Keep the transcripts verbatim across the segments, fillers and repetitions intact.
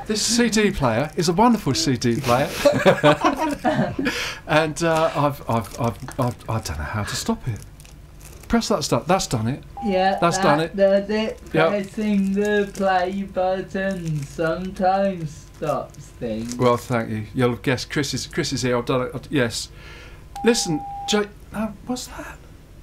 this C D player is a wonderful C D player, and uh, I've, I've, I've, I've, I don't know how to stop it. Press that stop. That's done it. Yeah, that's that done it. Does it. Yep. Pressing the play button sometimes stops things. Well, thank you. You'll have guessed Chris is Chris is here. I've done it. Yes. Listen, Jay. No, what's that?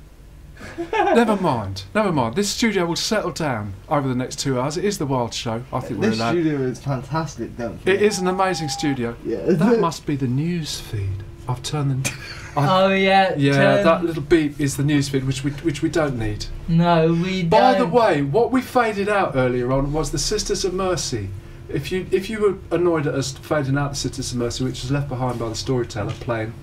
Never mind. Never mind. This studio will settle down over the next two hours. It is the Wild Show. I think we're This allowed. studio is fantastic, don't you? It is an amazing studio. Yeah. That must be the news feed. I've turned the. Oh yeah. Yeah, turn, that little beep is the news feed, which we which we don't need. No, we don't. By the way, what we faded out earlier on was the Sisters of Mercy. If you if you were annoyed at us fading out the Sisters of Mercy, which was left behind by the storyteller playing,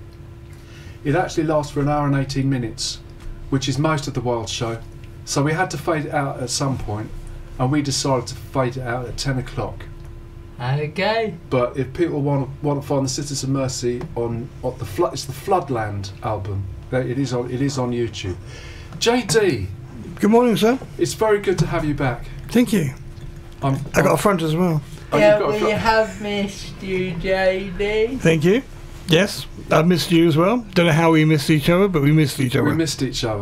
it actually lasts for an hour and eighteen minutes, which is most of the Wild Show. So we had to fade it out at some point, and we decided to fade it out at ten o'clock. Okay. But if people want to want to find the Sisters of Mercy on, on the flood, it's the Floodland album. It is on it is on YouTube. J D, Good morning, sir. it's very good to have you back. Thank you. I'm, I got a front as well. oh, yeah, you've got a we fr- have missed you, J D. Thank you. Yes, I've missed you as well. Don't know how we missed each other, but we missed each other. We missed each other.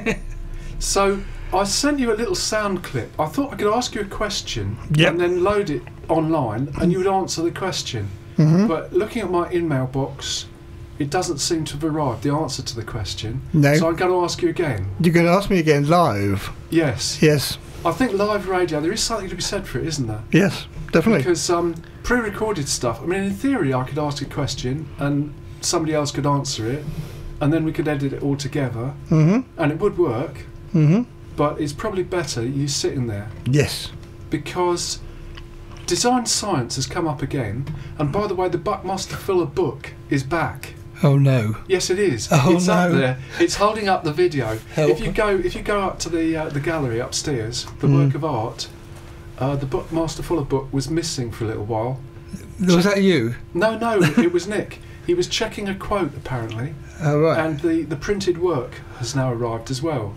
So I sent you a little sound clip. I thought I could ask you a question Yep. and then load it online, and you would answer the question. Mhm. But looking at my email box, it doesn't seem to have arrived, the answer to the question. No. So I'm going to ask you again. You're going to ask me again live? Yes. Yes. I think live radio, there is something to be said for it, isn't there? Yes, definitely. Because um, pre-recorded stuff, I mean, in theory, I could ask a question and somebody else could answer it, and then we could edit it all together, Mm-hmm. and it would work, Mm-hmm. but it's probably better you sitting there, Yes. because design science has come up again, and by the way, the Buckmaster Fuller book is back. Oh no. Yes, it is. Oh, it's up no. there. It's holding up the video. Help. If you go, if you go up to the uh, the gallery upstairs, the Mm. work of art, uh, the Buckmaster Fuller book was missing for a little while. Was that you? No, no, it was Nick. He was checking a quote apparently, Oh right. and the the printed work has now arrived as well.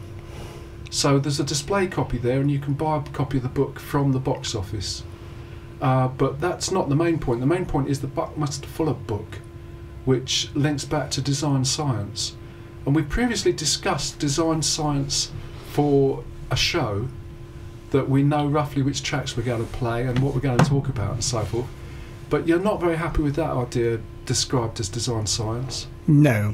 So there's a display copy there, and you can buy a copy of the book from the box office. Uh, but that's not the main point. The main point is the Buckmaster Fuller book, which links back to design science. And we previously discussed design science for a show that we know roughly which tracks we're going to play and what we're going to talk about and so forth. But you're not very happy with that idea described as design science. No.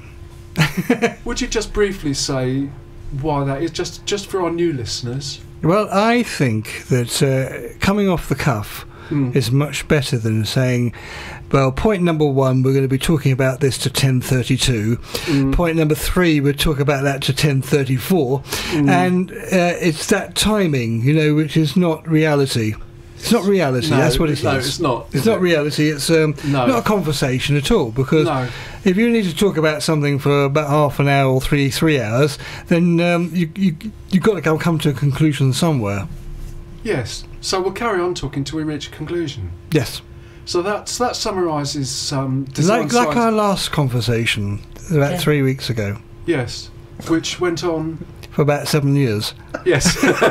Would you just briefly say why that is, just, just for our new listeners? Well, I think that uh, coming off the cuff Mm. is much better than saying, well, point number one, we're going to be talking about this to ten thirty-two. Mm. Point number three, we'll talk about that to ten thirty-four. Mm. And uh, it's that timing, you know, which is not reality. It's not reality, No, that's what it is. no, it's not, It's is not it? reality, it's um, No. not a conversation at all, because No. if you need to talk about something for about half an hour or three three hours, then um, you, you, you've got to go come to a conclusion somewhere. Yes. So we'll carry on talking till we reach a conclusion. Yes. So that's, that summarises um, design Like, like science. our last conversation about Yeah. three weeks ago, Yes. Which went on. for about seven years. Yes.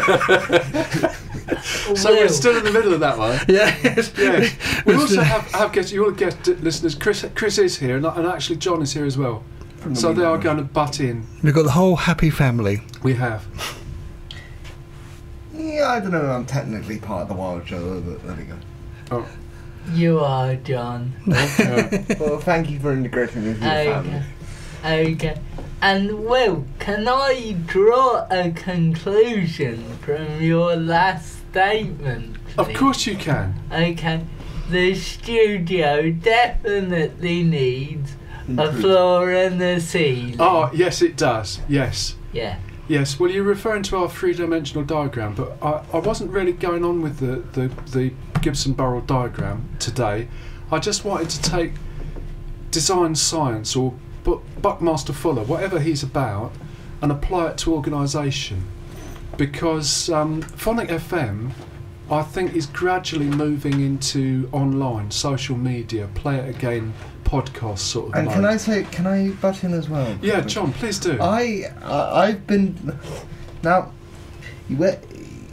So we're Well, still in the middle of that one. Yeah. Yes. Yes. We We're also still- have, have guest, you all guest listeners. Chris, Chris is here, and, and actually John is here as well. From the So they are window. going to butt in. We've got the whole happy family. We have. Yeah, I don't know. I'm technically part of the Wild Show, but there we go. Oh. you are, John. Yeah. Well, thank you for integrating me with your family. Okay. Okay. And Will, can I draw a conclusion from your last statement? Of please? course you can. Okay. The studio definitely needs a Improve. floor and a ceiling. Oh, yes, it does. Yes. Yeah. Yes, well, you're referring to our three-dimensional diagram, but I, I wasn't really going on with the, the, the Gibson-Burrell diagram today. I just wanted to take design science or Bu- Buckmaster Fuller, whatever he's about, and apply it to organisation. Because um, Phonic F M, I think, is gradually moving into online, social media, play it again, podcast sort of And mode. can I say, can I butt in as well? Yeah, John, please do. I, I I've been now. You were,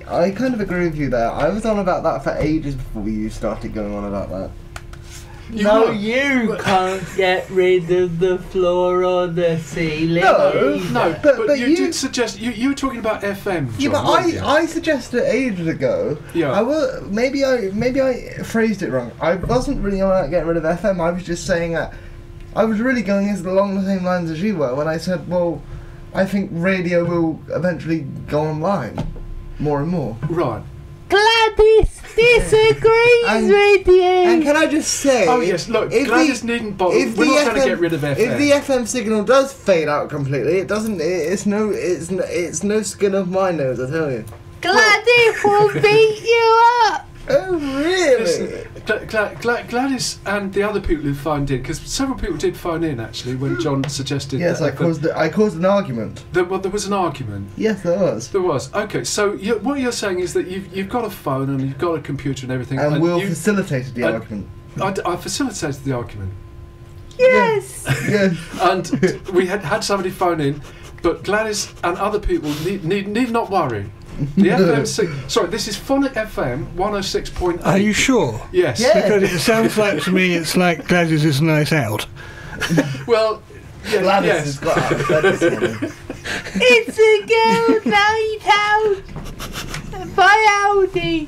I kind of agree with you there. I was on about that for ages before you started going on about that. You no, were. you can't get rid of the floor or the ceiling. No, either. No, But- but, but you, you- did suggest you, you were talking about F M. John, Yeah, but weren't I, you? I suggested ages ago. Yeah. I will, maybe I maybe I phrased it wrong. I wasn't really on about getting rid of F M. I was just saying that I was really going as along the same lines as you were when I said, well, I think radio will eventually go online more and more. Right. Gladys disagrees And- with you. And can I just say? Oh yes. Look, if Gladys the- needn't bother. if We're the not going to F M get rid of F M. If the F M signal does fade out completely, it doesn't. It, it's no. It's no, it's no skin of my nose. I tell you. Gladys will beat you up. Oh really? Listen, Gla- Gla- Gla- Gladys and the other people who phoned in, because several people did phone in actually when John suggested. Yes, that I F M caused. I caused an argument. There, well, there was an argument. Yes, there was. There was. Okay, so you, what you're saying is that you've you've got a phone and you've got a computer and everything. And Will you, facilitated the and- argument. I, d- I facilitated the argument, Yes. Yeah. and we had had somebody phone in, but Gladys and other people need need, need not worry. The F M six. Sorry, this is Phonic F M one oh six point eight. Are you sure? Yes. Yeah. Because it sounds like to me it's like Gladys' night out. Well, yeah, Gladys yes. has got out of bed this morning. It's a girl night out. By Audi.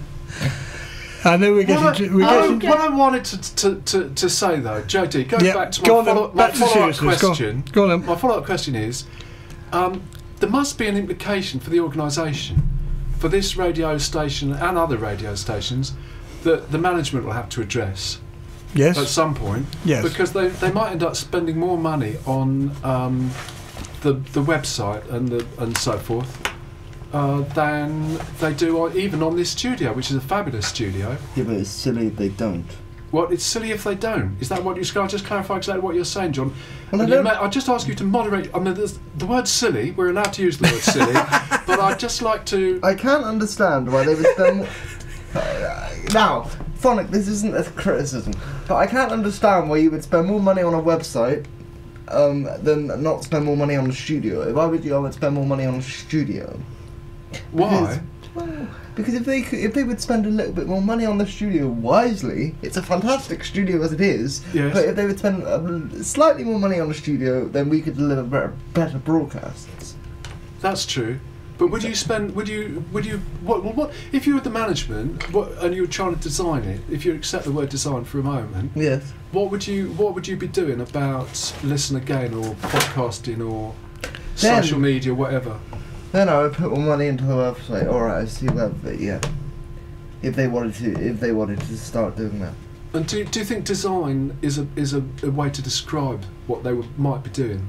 I know we're getting What I, to, we're what I- getting what I wanted to, to, to, to say though, J D, going Yeah, back to go my, on then, follow, my back to follow-up seriousness, go on. question. Go on then. My follow-up question is, um, there must be an implication for the organisation, for this radio station and other radio stations, that the management will have to address at Yes. some point, Yes. because they, they might end up spending more money on um, the the website and the and so forth uh, than they do on, even on this studio, which is a fabulous studio. Yeah, but it's silly if they don't. What? It's silly if they don't. Is that what you? Can I just clarify exactly what you're saying, John? Well, I And you don't- may, I'll just ask you to moderate. I mean, there's- the word silly. We're allowed to use the word silly, but I'd just like to. I can't understand why they would spend. uh, now, Phonic, this isn't a criticism, but I can't understand why you would spend more money on a website um, than not spend more money on the studio. If I were you, I would spend more money on the studio. Why? Well, because if they could, if they would spend a little bit more money on the studio wisely, it's a fantastic studio as it is. Yes. But if they would spend uh, slightly more money on the studio, then we could deliver better, better broadcasts. That's true. But would you spend? Would you? Would you? What? What? what if you were the management what, and you were trying to design it? If you accept the word design for a moment, Yes. what would you? What would you be doing about Listen Again or podcasting or Then- social media, whatever? Then I would put more money into the website. All right, I see that. But yeah, if they wanted to, if they wanted to start doing that. And do, do you think design is a is a, a way to describe what they would, might be doing?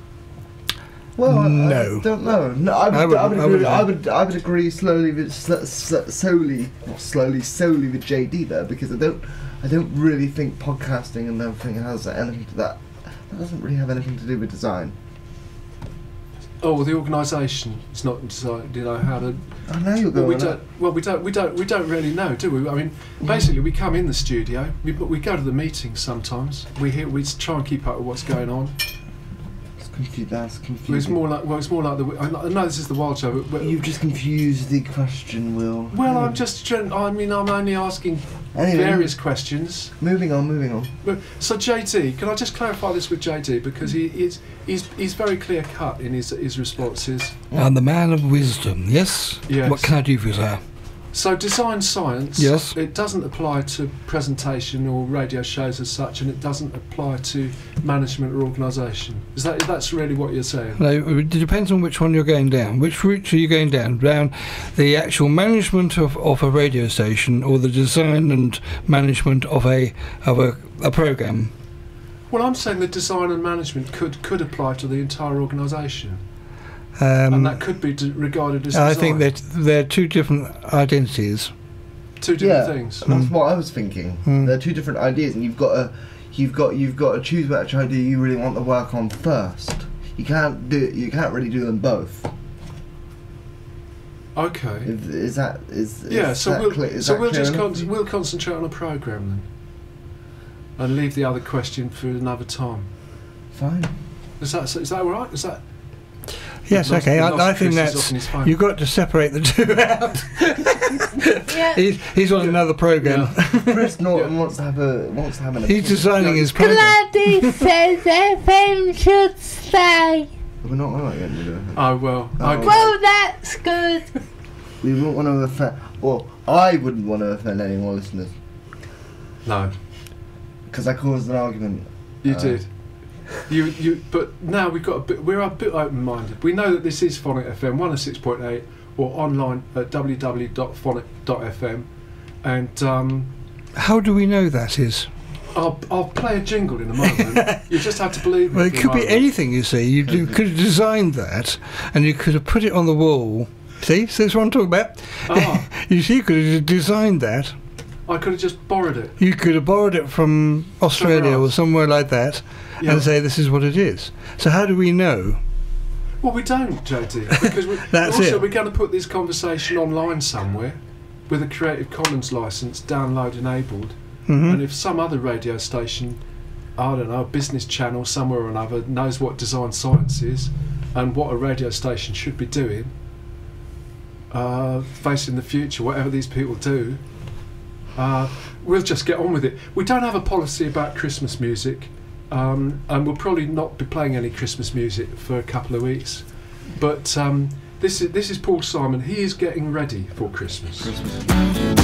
Well, I- No. I don't know. No, I would. I I would- would, I agree. would- I would. I would agree slowly with s- s- solely, not slowly, solely with J D there because I don't. I don't really think podcasting and everything has anything to that. That doesn't really have anything to do with design. Oh, well, the organisation is not decided. You know how to. I know you're Well, going. we on don't. Well, we don't. We don't. We don't really know, do we? I mean, basically, we come in the studio. We we go to the meetings sometimes. We hear. We try and keep up with what's going on. It's confused. That's Well, confusing. it's more like. Well, it's more like the. I know I know this is the wild show, but. but You've just confused the question, Will. well, I'm Hmm. just. trying- I mean, I'm only asking Anyway, various questions. moving on. Moving on. But, so J T, can I just clarify this with J T because he is he's he's very clear cut in his his responses. I'm the man of wisdom, yes? Yes. What can I do for you, sir? So design science, Yes. it doesn't apply to presentation or radio shows as such, and it doesn't apply to management or organisation. Is that that's really what you're saying? No, it depends on which one you're going down. Which route are you going down? Down the actual management of, of a radio station or the design and management of a of a, a programme? Well, I'm saying that design and management could could apply to the entire organisation, Um, and that could be d- regarded as. I design. think that they're two different identities. two different Yeah. things. That's Mm. what I was thinking. Mm. They're two different ideas, and you've got to, you've got, you've got to choose which idea you really want to work on first. You can't do, you can't really do them both. Okay. Is, is that is? is Yeah. So that we'll clear, is so that we'll clear just enough? con- we'll concentrate on a program then, and leave the other question for another time. Fine. Is that is that all right? Is that Yes, We've lost- okay. we I, lost I think Chris, he's that's off on his phone. you've got to separate the two out. Yeah. he's, he's on another program. Chris Norton Yeah. wants to have a wants to have an. He's opinion. designing Yeah. his program. Gladys says F M should stay. We're not going to get rid of it. Oh well. Oh. Okay. Well, that's good. We wouldn't want to offend. Well, I wouldn't want to offend any more listeners No, because I caused an argument. you Uh, did. You you. But now we've got a bit. We're a bit open-minded. We know that this is Phonic F M one oh six point eight, or online at w w w dot phonic dot f m, and um, How do we know that is? I'll I'll play a jingle in a moment. You just have to believe me. Well, it for a could be moment. anything, you see. You do, could have designed that, and you could have put it on the wall. See, so that's what I'm talking about. Ah. You see, you could have designed that. I could have just borrowed it. You could have borrowed it from Australia Somewhere or else. somewhere like that, Yeah. and say this is what it is. So how do we know? Well, we don't, J T, because we, That's also it. we're going to put this conversation online somewhere with a Creative Commons license, download enabled. Hmm. And if some other radio station, I don't know, a business channel somewhere or another, knows what design science is and what a radio station should be doing, uh, facing the future, whatever these people do, uh, we'll just get on with it. We don't have a policy about Christmas music, um, and we'll probably not be playing any Christmas music for a couple of weeks. But um, this is this is Paul Simon. He is getting ready for Christmas. Christmas.